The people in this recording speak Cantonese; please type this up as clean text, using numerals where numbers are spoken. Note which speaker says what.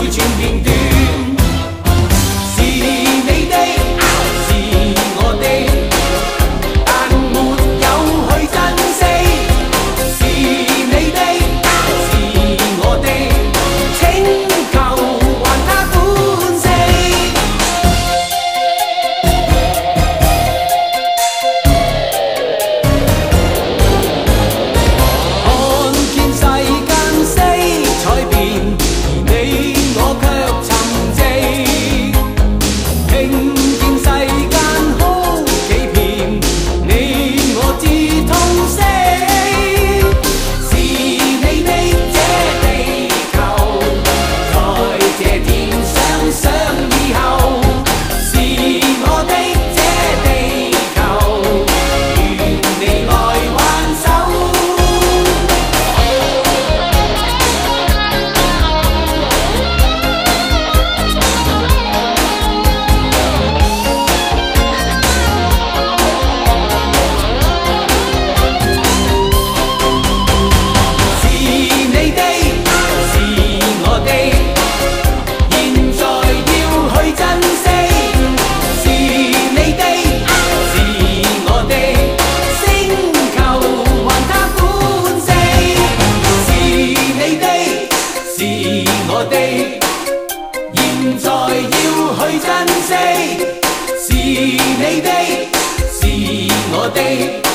Speaker 1: 每寸片段。是你的，是我的，但沒有去珍惜。是你的，是我的，請求還他歡喜。看見世間色彩變，而你我卻沉寂。聽見世間哭幾遍，你我知痛惜。是你的這地球，在這天想想以後。是我的這地球，願你來挽手。是你的，是我的，現在要去珍惜。是你的，是我的，星球還他歡喜。是你的，是我的，現在要去珍惜。是你的，是我的。